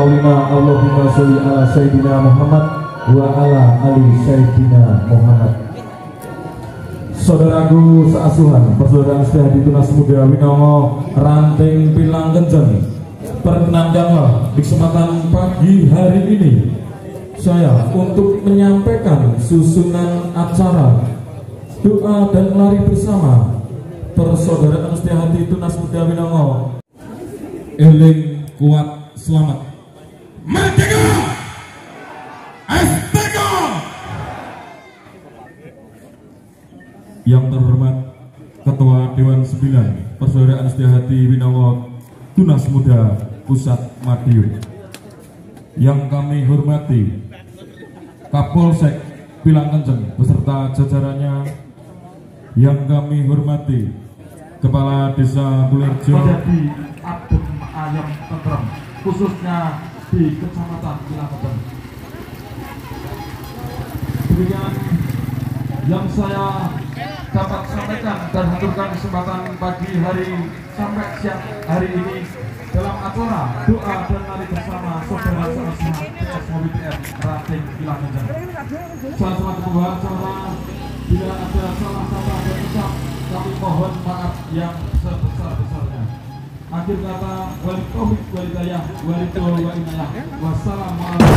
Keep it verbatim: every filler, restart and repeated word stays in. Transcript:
qaulina Allahumma sholli ala sayyidina Muhammad wa ala ali sayyidina Muhammad. Saudaraku seasuhan, persaudaraan setia di Tunas Muda Winongo Ranting Pilang Kenceng, perkenankanlah di kesempatan pagi hari ini saya untuk menyampaikan susunan acara doa dan lari bersama persaudaraan setia hati Tunas Muda Winongo. Eling kuat selamat Merdeka S T K. Yang terhormat Ketua Dewan sembilan Persaudaraan Setia Hati Winongo Tunas Muda Pusat Madiun. Yang kami hormati Kapolsek Pilang Kenceng beserta jajarannya. Yang kami hormati Kepala Desa Bulerjo, menjadi adem ayam tentrem khususnya di Kecamatan Pilang Kenceng. Demikian yang saya dapat sampaikan dan haturkan kesempatan pagi hari sampai siang hari ini dalam acara doa dan lari bersama saudara seasuhan P S Mobil P R Ranting Pilang Kenceng. Saya selaku pembawa acara, bila ada salah kata dan ucap kami mohon maaf yang sebesar-besarnya. Akhir kata, wali taufiq wal hidayah, wali taufiq wal inayah. Wassalamualaikum.